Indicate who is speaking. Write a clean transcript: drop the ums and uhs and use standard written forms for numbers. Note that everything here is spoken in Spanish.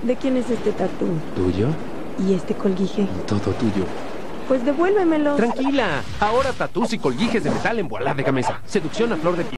Speaker 1: ¿De quién es este tatú?
Speaker 2: ¿Tuyo?
Speaker 1: ¿Y este colguije?
Speaker 2: Todo tuyo.
Speaker 1: Pues devuélvemelo.
Speaker 2: Tranquila. Ahora tatús y colguijes de metal en Voilá de Gamesa. Seducción a flor de piel.